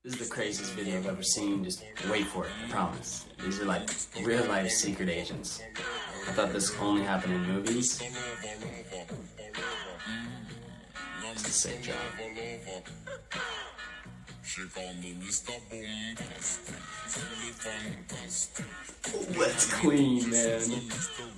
This is the craziest video I've ever seen. Just wait for it, I promise. These are like real life secret agents. I thought this only happened in movies. It's a sick job. Oh, that's clean, man.